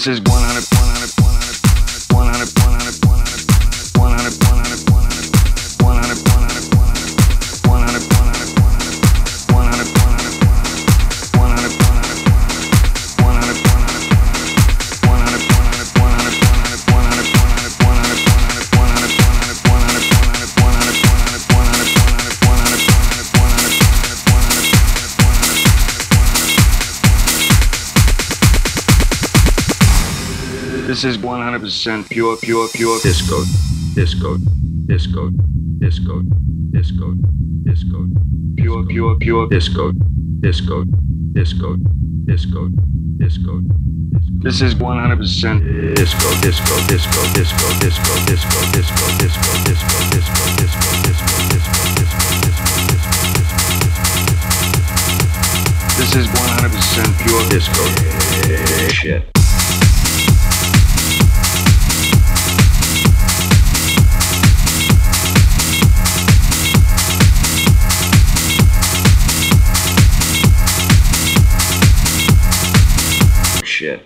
This is 100, 100, 100, 100, 100, 100, 100, 100, 100, This is 100% pure disco, disco, disco, disco, disco, disco, pure disco, disco, disco, disco, disco. This is 100% disco, disco, disco, disco, disco, disco, disco, disco, disco, disco, disco, disco, disco, disco, disco. This is 100% pure disco shit. Shit.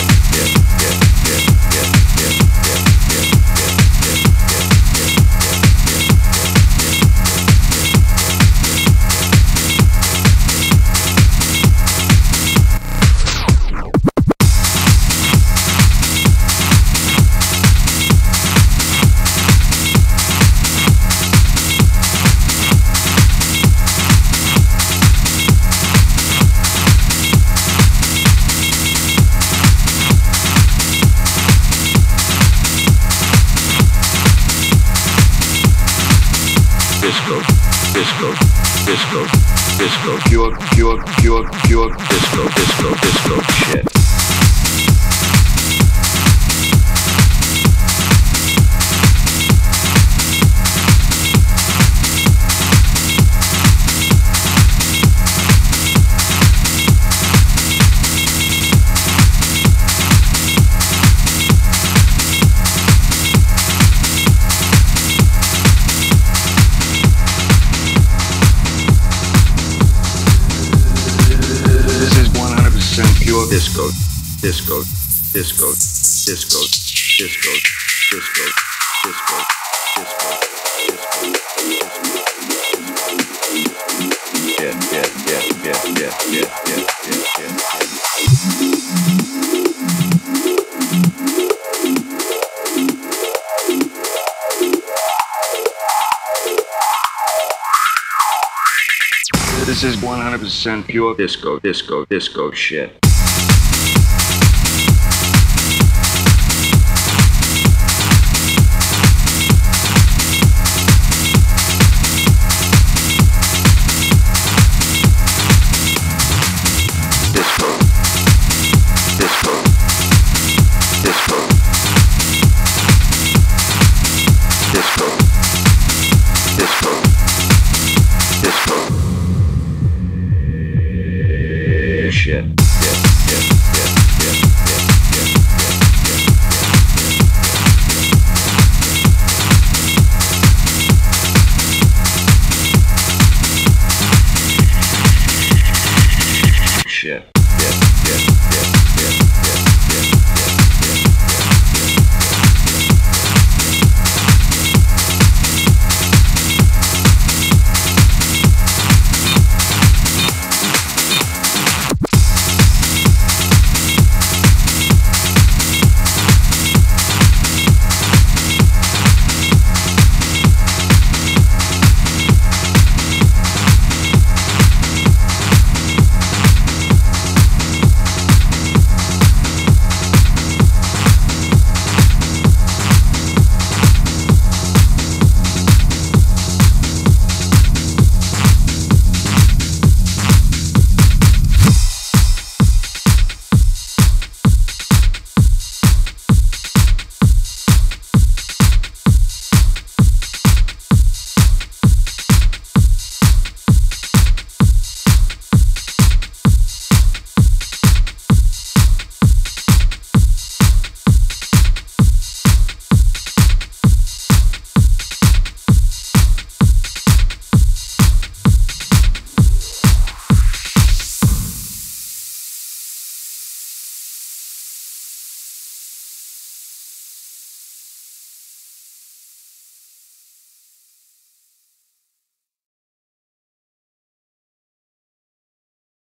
Disco, disco, disco, disco, pure disco, disco, disco shit. Pure disco, disco, disco, disco, disco, disco, disco, disco, This is 100% pure disco, disco, disco shit. Shit.